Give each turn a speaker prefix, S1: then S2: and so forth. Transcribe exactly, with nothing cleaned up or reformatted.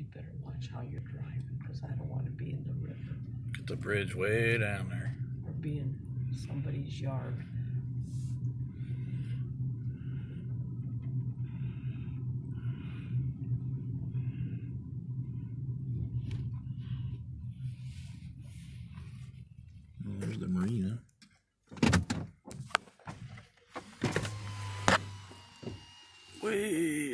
S1: better watch how you're driving, because I don't want to be in the river.
S2: Get the bridge way down there.
S1: Or be in somebody's yard.
S2: There's the marina. Way